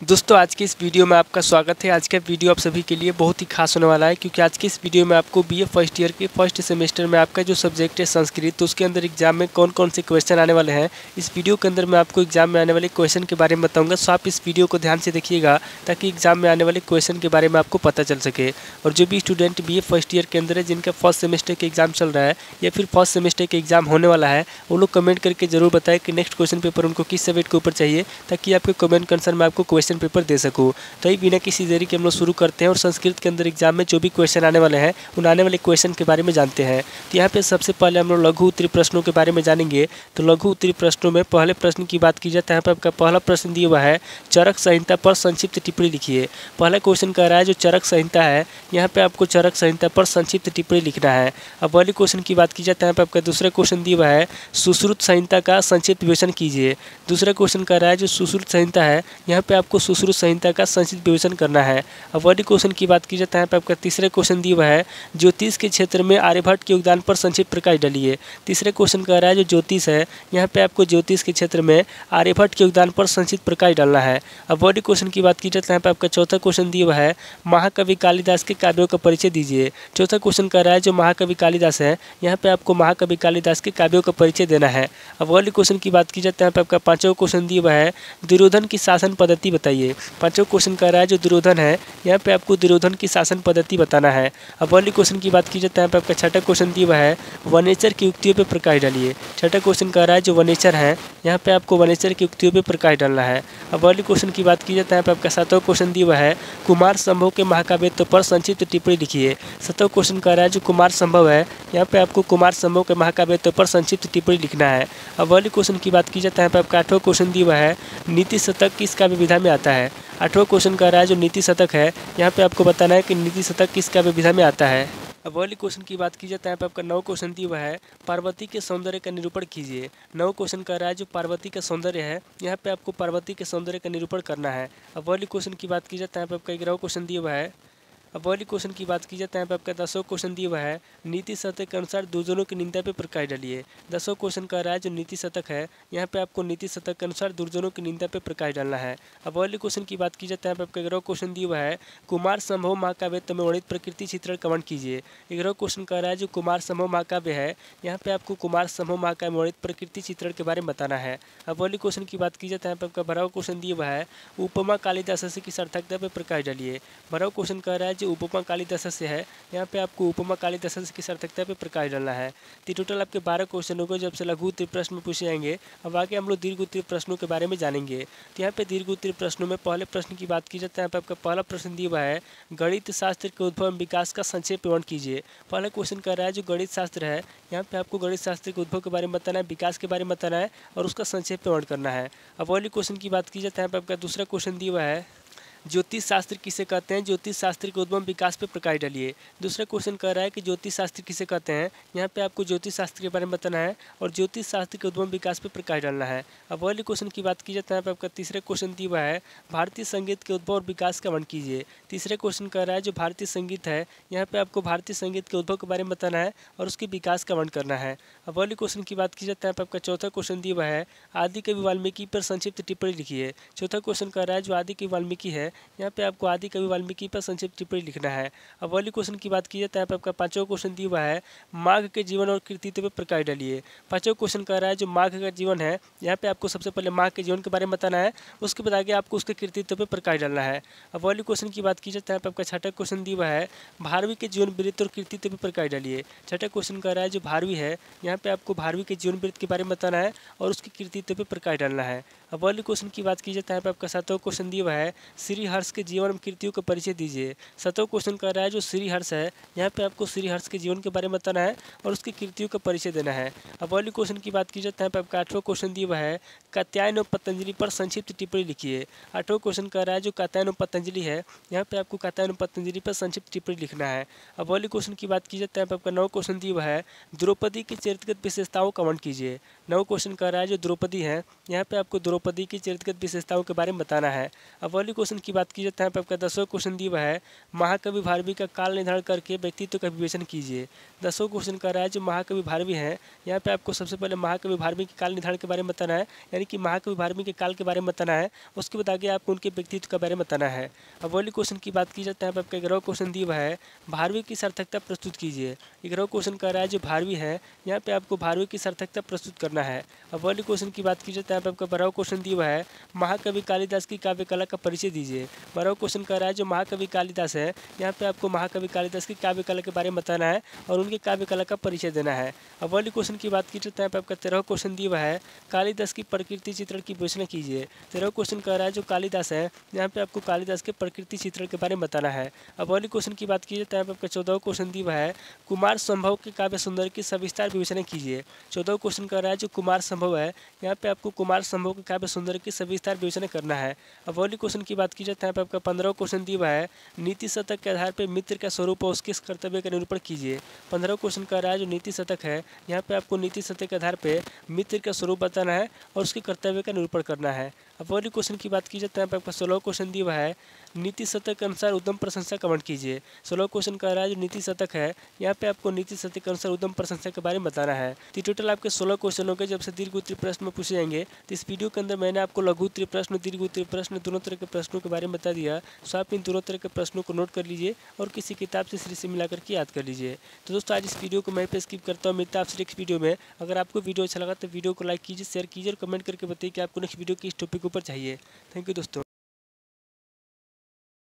दोस्तों आज की इस वीडियो में आपका स्वागत है। आज का वीडियो आप सभी के लिए बहुत ही खास होने वाला है, क्योंकि आज की इस वीडियो में आपको बीए फर्स्ट ईयर के फर्स्ट सेमेस्टर में आपका जो सब्जेक्ट है संस्कृत, तो उसके अंदर एग्जाम में कौन कौन से क्वेश्चन आने वाले हैं, इस वीडियो के अंदर मैं आपको एग्जाम में आने वाले क्वेश्चन के बारे में बताऊँगा। सो आप इस वीडियो को ध्यान से देखिएगा ताकि एग्जाम में आने वाले क्वेश्चन के बारे में आपको पता चल सके। और जो भी स्टूडेंट बीए फर्स्ट ईयर के अंदर है, जिनका फर्स्ट सेमेस्टर के एग्जाम चल रहा है या फिर फर्स्ट सेमेस्टर के एग्जाम होने वाला है, वो लोग कमेंट करके जरूर बताएं कि नेक्स्ट क्वेश्चन पेपर उनको किस सब्जेक्ट के ऊपर चाहिए, ताकि आपके कमेंट कंसर्न में आपको क्वेश्चन पेपर दे सकूँ। तो ही बिना किसी देरी के हम लोग शुरू करते हैं और संस्कृत के अंदर एग्जाम में जो भी क्वेश्चन आने वाले हैं उन आने वाले क्वेश्चन के बारे में जानते हैं। तो यहाँ पे सबसे पहले हम लोग लघु उत्तरीय प्रश्नों के बारे में जानेंगे। तो लघु उत्तरीय प्रश्नों में पहले प्रश्न की बात की जाए तो यहाँ पे आपका पहला प्रश्न दिया हुआ है, चरक संहिता पर संक्षिप्त टिप्पणी लिखिए। पहला क्वेश्चन कह रहा है जो चरक संहिता है, यहाँ पे आपको चरक संहिता पर संक्षिप्त टिप्पणी लिखना है। अब पहले क्वेश्चन की बात की जाए तो यहाँ पे आपका दूसरा क्वेश्चन दिया हुआ है, सुश्रुत संहिता का संक्षिप्त विवेचन कीजिए। दूसरा क्वेश्चन कह रहा है जो सुश्रुत संहिता है, यहाँ पे आपको सुश्रुत संहिता का संक्षिप्त विवेचन करना है। अब वाली क्वेश्चन की बात की जाए तो आपका तीसरा क्वेश्चन दिया हुआ है, ज्योतिष के क्षेत्र में आर्यभट्ट के योगदान पर संक्षिप्त प्रकाश डालिए। तीसरे क्वेश्चन कह रहा है जो ज्योतिष है, यहाँ पे आपको ज्योतिष के क्षेत्र में आर्यभट्ट के योगदान पर संक्षिप्त प्रकाश डालना है। अब वाली क्वेश्चन की बात की जाए तो यहाँ पे आपका चौथा क्वेश्चन दिया हुआ है, महाकवि कालिदास के काव्यों का परिचय दीजिए। चौथा क्वेश्चन कह रहा है जो महाकवि कालिदास है, यहाँ पे आपको महाकवि कालिदास के काव्यों का परिचय देना है। अब वाली क्वेश्चन की बात की जाए तो यहाँ पे आपका पांचवा क्वेश्चन दिया हुआ है, दुर्योधन की शासन पद्धति बताइए। पांचवा क्वेश्चन कह रहा है जो दुर्योधन है, यहाँ पे आपको दुर्योधन की शासन पद्धति बताना है। अब वाली क्वेश्चन की बात की जाए तो यहाँ पे आपका छठा क्वेश्चन दिया हुआ है, वनेचर की युक्तियों पे प्रकाश डालिए। छठा क्वेश्चन कह रहा है जो वनेचर है, यहाँ पे आपको वनेचर की युक्तियों पे प्रकाश डालना है। अब वाली क्वेश्चन की बात की जाए तो यहाँ पे आपका सातवां क्वेश्चन दिया हुआ है, कुमार संभव के महाकाव्यत्व पर संक्षिप्त टिप्पणी लिखिए। सातवां क्वेश्चन कह रहा है जो कुमार संभव है, यहाँ पे आपको कुमार संभव के महाकाव्यत्व पर संक्षिप्त टिप्पणी लिखना है। अब वाली क्वेश्चन की बात की जाए तो यहाँ पे आपका आठवां क्वेश्चन दिया हुआ है, नीति शतक किस काव्य विधा में आता है। आठवां क्वेश्चन कह रहा है जो नीति शतक है, यहाँ पे आपको बताना है कि नीति शतक किस काव्य विधा में आता है। अब वाली क्वेश्चन की बात की जाए तो यहाँ पे आपका नौ क्वेश्चन दिया हुआ है, पार्वती के सौंदर्य का निरूपण कीजिए। नौ क्वेश्चन कह रहा है जो पार्वती का सौंदर्य है, यहाँ पे आपको पार्वती के सौंदर्य का निरूपण करना है। अब वाली क्वेश्चन की बात की जाए तो यहाँ पे आपका 11वां क्वेश्चन दिया हुआ है। अब वाली क्वेश्चन की बात की जाए तो यहाँ पे आपका 10वां क्वेश्चन दिया हुआ है, नीति शतक के अनुसार दुर्जनों की निंदा पे प्रकाश डालिए। 10वां क्वेश्चन कह रहा है जो नीति शतक है, यहाँ पे आपको नीति शतक के अनुसार दुर्जनों की निंदा पे प्रकाश डालना है। अब वाली क्वेश्चन की बात की जाए तो यहाँ पे आपका 11वां क्वेश्चन दिया हुआ है, कुमार संभव महाकाव्य में वर्णित प्रकृति चित्रण का वर्णन कीजिए। 11वां क्वेश्चन कह रहा है जो कुमार संभव महाकाव्य है, यहाँ पे आपको कुमार संभव महाकाव्य में वर्णित प्रकृति चित्रण के बारे में बताना है। अब वाली क्वेश्चन की बात की जाए तो यहाँ पे आपका 12वां क्वेश्चन दिया हुआ है, उपमा कालिदास से की सार्थकता पे प्रकाश डालिए। 12वां क्वेश्चन कह रहा है जो उपमा कालिदास से है, यहाँ पे आपको उपमा कालिदास की सार्थकता पे प्रकाश डालना है। तो टोटल आपके 12 क्वेश्चन हो गए जब से लघु उत्तरीय प्रश्न में पूछे जाएंगे। अब आगे हम लोग दीर्घ उत्तरीय प्रश्नों के बारे में जानेंगे। तो यहाँ पे दीर्घ उत्तरीय प्रश्नों में पहले प्रश्न की बात की जाए तो यहाँ पे आपका पहला प्रश्न दिया हुआ है, गणित शास्त्र के उद्भव एवं विकास का संक्षेप विवरण कीजिए। पहला क्वेश्चन कर रहा है जो गणित शास्त्र है, यहाँ पे आपको गणित शास्त्र के उद्भव के बारे में बताना है, विकास के बारे में बताना है और उसका संक्षेप विवरण करना है। अब वाली क्वेश्चन की बात की जाए तो यहाँ पे आपका दूसरा क्वेश्चन दिया हुआ है, ज्योतिष शास्त्र किसे कहते हैं, ज्योतिष शास्त्र के उद्गम विकास पे प्रकाश डालिए। दूसरा क्वेश्चन कह रहा है कि ज्योतिष शास्त्र किसे कहते हैं, यहाँ पे आपको ज्योतिष शास्त्र के बारे में बताना है और ज्योतिष शास्त्र के उद्गम विकास पे प्रकाश डालना है। अब वाले क्वेश्चन की बात की जाए तो यहाँ पे आपका तीसरा क्वेश्चन दिया हुआ है, भारतीय संगीत के उद्भव और विकास का वर्णन कीजिए। तीसरे क्वेश्चन कह रहा है जो भारतीय संगीत है, यहाँ पे आपको भारतीय संगीत के उद्भव के बारे में बताना है और उसके विकास का वर्णन करना है। अब वाले क्वेश्चन की बात की जाए तो यहाँ पे आपका चौथा क्वेश्चन दिया हुआ है, आदि कवि वाल्मीकि पर संक्षिप्त टिप्पणी लिखिए। चौथा क्वेश्चन कह रहा है जो आदि कवि वाल्मीकि है, यहाँ पे आपको आदि कवि वाल्मीकि पर संक्षिप्त टिप्पणी लिखना है। अब वाली क्वेश्चन की बात की जाए तो यहाँ पे आपका पांचवा क्वेश्चन दिया हुआ है, माघ के जीवन और कृतित्व पे प्रकाश डालिए। पांचवा क्वेश्चन कह रहा है जो माघ का जीवन है, यहाँ पे आपको सबसे पहले माघ के जीवन के बारे में बताना है, उसके बाद आगे आपको उसके कृतित्व पे प्रकाश डालना है। अब वाली क्वेश्चन की बात की जाए तो यहाँ पे आपका छठा क्वेश्चन दिया हुआ है, भारवी के जीवन वृत्त और कृतित्व पे प्रकाश डालिए। छठा क्वेश्चन कह रहा है जो भारवी है, यहाँ पे आपको भारवी के जीवन वृत्त के बारे में बताना है और उसके कृतित्व पे प्रकाश डालना है। अब वाली क्वेश्चन की बात की जाए तो यहाँ पे आपका सातवां क्वेश्चन दिया हुआ है, श्री हर्ष के जीवन एवं कृतियों का परिचय दीजिए। सातवां क्वेश्चन कर रहा है जो श्री हर्ष है, यहाँ पे आपको श्री हर्ष के जीवन के बारे में बताना है और उसकी कृतियों का परिचय देना है। अब वाली क्वेश्चन की बात की जाए तो यहाँ पे आपका आठवां क्वेश्चन दिया हुआ है, कात्यायन और पतंजलि पर संक्षिप्त टिप्पणी लिखिए। आठवां क्वेश्चन कर रहा है जो कात्यायन और पतंजलि है, यहाँ पे आपको कात्यायन और पतंजलि पर संक्षिप्त टिप्पणी लिखना है। अब वाली क्वेश्चन की बात की जाए तो यहाँ पे आपका नौ क्वेश्चन दिया हुआ है, द्रौपदी की चरित्रगत विशेषताओं का वर्णन कीजिए। 9 क्वेश्चन कह रहा है जो द्रौपदी है, यहाँ पे आपको द्रौपदी की चरित्रगत विशेषताओं के बारे में बताना है। अब अगले क्वेश्चन की बात की जाए तो यहाँ पे आपका 10वां क्वेश्चन दिया हुआ है, महाकवि भारवी का काल निर्धारण करके व्यक्तित्व का विवेचन कीजिए। 10वां क्वेश्चन कह रहा है जो महाकवि भारवी हैं, यहाँ पे आपको सबसे पहले महाकवि भारवी के काल निर्धारण के बारे में बताना है, यानी कि महाकवि भारवी के काल के बारे में बताना है। उसके बाद आगे आपको उनके व्यक्तित्व के बारे में बताना है। अब अगले क्वेश्चन की बात की जाए तो यहाँ पे आपका 11वां क्वेश्चन दिया हुआ है, भारवी की सार्थकता प्रस्तुत कीजिए। 11वां क्वेश्चन कह रहा है जो भारवी है, यहाँ पे आपको भारवी की सार्थकता प्रस्तुत करना है। अब अगले क्वेश्चन की बात की जाए तो यहाँ पे आपका 12वां क्वेश्चन दिया हुआ है, महाकवि कालिदास की काव्य कला का परिचय दीजिए। 12वां क्वेश्चन कह रहा है जो महाकवि कालिदास है, यहाँ पे आपको महाकवि कालिदास की काव्य कला के बारे में बताना है और उनके काव्य कला का परिचय देना है। अब अगले क्वेश्चन की बात की जाए तो यहाँ पे आपका 13वां क्वेश्चन दिया हुआ है, कालिदास की प्रकृति चित्रण की विवेचना कीजिए। 13वां क्वेश्चन कह रहा है जो कालिदास है, यहाँ पे आपको कालिदास के प्रकृति चित्रण के बारे में बताना है। अब अगले क्वेश्चन की बात की जाए तो यहाँ पे आपका 14वां क्वेश्चन दिया हुआ है, कुमार संभव के काव्य सुंदर की सविस्तार विवेचना कीजिए। 14वां क्वेश्चन कह रहा है जो कुमार संभव है, यहाँ पे आपको कुमार संभव के काव्य सुंदर की सविस्तार विवेचना करना है। अब अगले क्वेश्चन की बात की जाए तो यहाँ पे आपका 15वां क्वेश्चन दिया हुआ है, नीति शतक के आधार पर मित्र का स्वरूप और उसके कर्तव्य का निरूपण कीजिए। 15वां क्वेश्चन कह रहा है जो नीति शतक है, यहाँ पे आपको नीति शतक के आधार पर मित्र का स्वरूप बताना है और उसके कर्तव्य का निरूपण करना है। अब अगले क्वेश्चन की बात की जाए तो यहाँ पे आपका 16वां क्वेश्चन दिया हुआ है, नीति शतक के अनुसार उत्तम प्रशंसा कमेंट कीजिए। 16वां क्वेश्चन कह रहा है जो नीति शतक है, यहाँ पे आपको नीति शतक के अनुसार उत्तम प्रशंसा के बारे में बताना है। तो टोटल आपके 16 क्वेश्चन हो गए, जब से दीर्घ उत्तरीय प्रश्न में पूछे जाएंगे। तो इस वीडियो के अंदर मैंने आपको लघु उत्तरीय प्रश्न, दीर्घ उत्तरीय प्रश्न दोनों तरह के प्रश्नों के बारे में बता दिया। सो आप इन दोनों तरह के प्रश्नों को नोट कर लीजिए और किसी किताब से सीरीज से मिलाकर के याद कर लीजिए। तो दोस्तों आज इस वीडियो को मैं पे स्किप करता हूँ, मिलता है आपसे नेक्स्ट वीडियो में। अगर आपको वीडियो अच्छा लगा तो वीडियो को लाइक कीजिए, शेयर कीजिए और कमेंट करके बताइए कि आपको नेक्स्ट वीडियो किस टॉपिक के ऊपर चाहिए। थैंक यू दोस्तों।